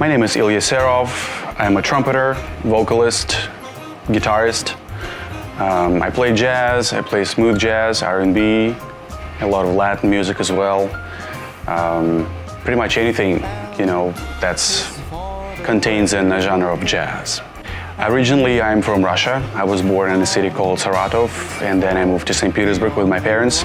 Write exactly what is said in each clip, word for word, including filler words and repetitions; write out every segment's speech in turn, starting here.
My name is Ilya Serov. I'm a trumpeter, vocalist, guitarist. Um, I play jazz, I play smooth jazz, R and B, a lot of Latin music as well. Um, pretty much anything, you know, that's contains in a genre of jazz. Originally, I'm from Russia. I was born in a city called Saratov, and then I moved to Saint Petersburg with my parents.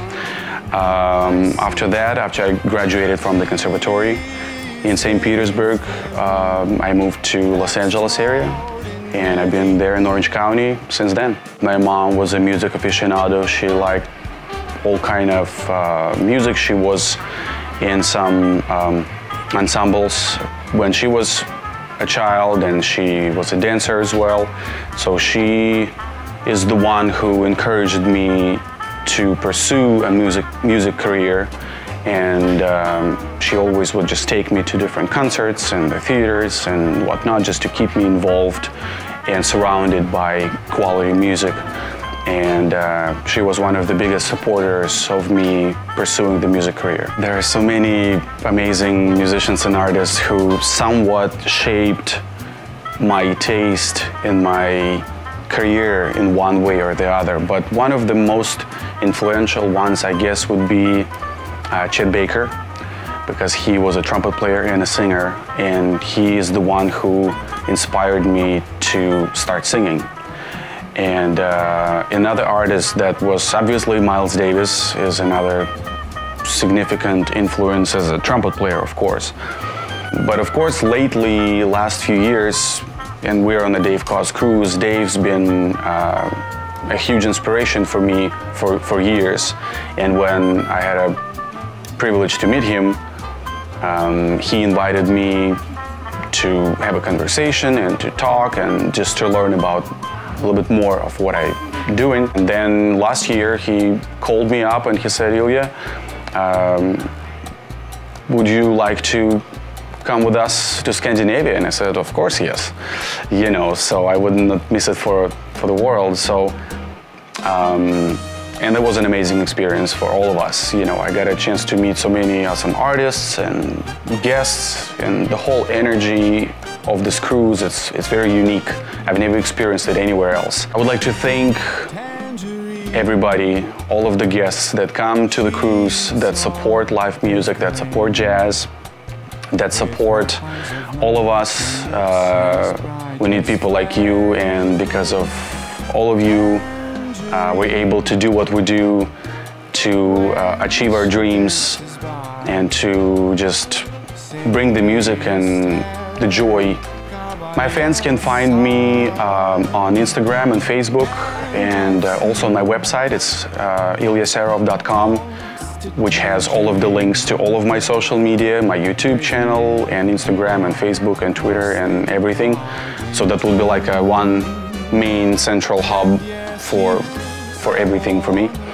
Um, after that, after I graduated from the conservatory in Saint Petersburg, um, I moved to Los Angeles area, and I've been there in Orange County since then. My mom was a music aficionado. She liked all kind of uh, music. She was in some um, ensembles when she was a child, and she was a dancer as well. So she is the one who encouraged me to pursue a music music career, and um, she always would just take me to different concerts and the theaters and whatnot, just to keep me involved and surrounded by quality music. And uh, she was one of the biggest supporters of me pursuing the music career. There are so many amazing musicians and artists who somewhat shaped my taste in my career in one way or the other. But one of the most influential ones, I guess, would be uh, Chet Baker, because he was a trumpet player and a singer, and he is the one who inspired me to start singing. And uh, another artist that was obviously Miles Davis is another significant influence as a trumpet player, of course. But of course, lately, last few years, and we're on the Dave Koz cruise, Dave's been uh, a huge inspiration for me for, for years. And when I had a privilege to meet him, um, he invited me to have a conversation and to talk and just to learn about a little bit more of what I'm doing. And then last year he called me up and he said, Ilya, um, would you like to come with us to Scandinavia? And I said, of course, yes. You know, so I wouldn't miss it for, for the world. So, um, and it was an amazing experience for all of us. You know, I got a chance to meet so many awesome artists and guests, and the whole energy of this cruise, it's, it's very unique. I've never experienced it anywhere else. I would like to thank everybody, all of the guests that come to the cruise, that support live music, that support jazz, that support all of us. Uh, we need people like you, and because of all of you, uh, we're able to do what we do, to uh, achieve our dreams, and to just bring the music and the joy. My fans can find me um, on Instagram and Facebook, and uh, also on my website. It's uh, ilya serov dot com, which has all of the links to all of my social media, my YouTube channel, and Instagram and Facebook and Twitter and everything. So that will be like a one main central hub for, for everything for me.